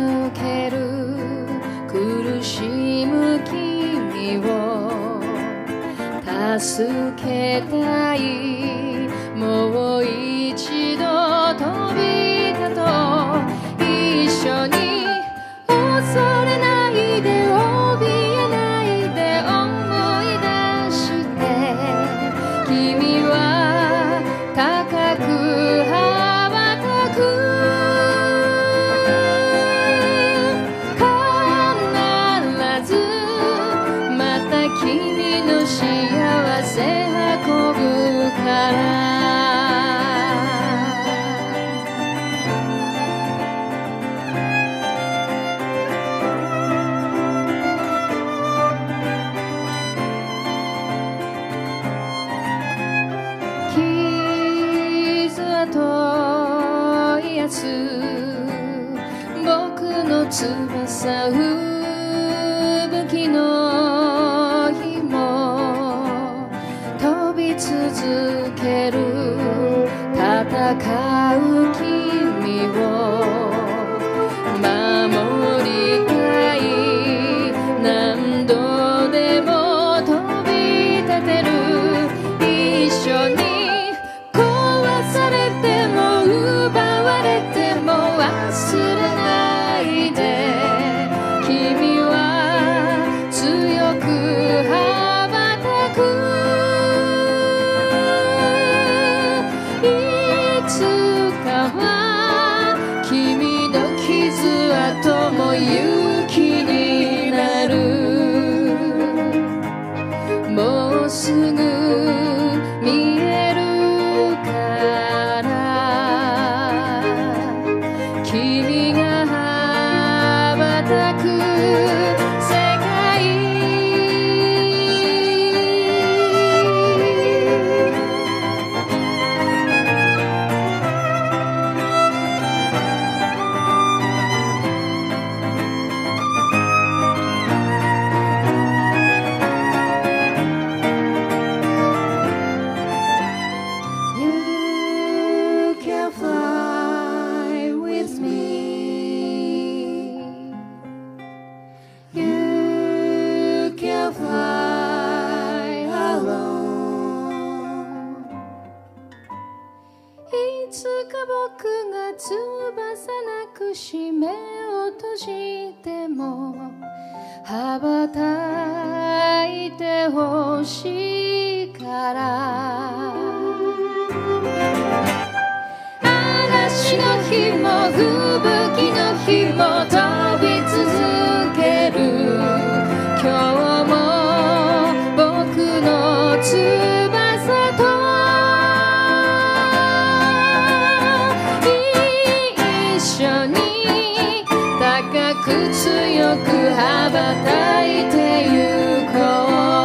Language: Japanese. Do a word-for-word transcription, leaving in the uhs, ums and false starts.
ける苦しむ君を助けたいもう一度飛び立とう一緒に恐れないで怯えないで思い出して君は高く羽ばたく必ずまた君の幸せ運ぶから僕の翼吹雪の日も飛び続ける戦う君を守りたい何度でも飛び立てる一緒に壊されても奪われても忘れないで君は強く羽ばたくいつかは君の傷跡も勇気になるもうすぐ見えるから君が羽ばたく世界You can fly with me You can fly alone いつか僕が翼なくし目を閉じても羽ばたいてほしいから嵐の日も吹雪の日も飛び続ける今日も僕の翼と一緒に高く強く羽ばたいてゆこう